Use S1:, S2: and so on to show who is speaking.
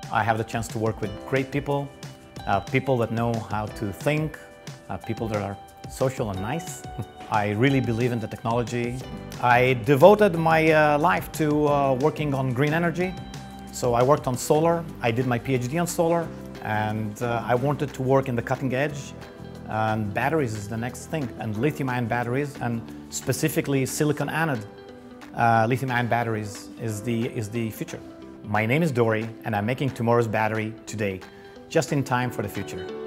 S1: I have the chance to work with great people, people that know how to think, people that are social and nice. I really believe in the technology. I devoted my life to working on green energy. So I worked on solar, I did my PhD on solar, and I wanted to work in the cutting edge. And batteries is the next thing, and lithium-ion batteries, and specifically silicon anode lithium-ion batteries is the future. My name is Dori, and I'm making tomorrow's battery today, just in time for the future.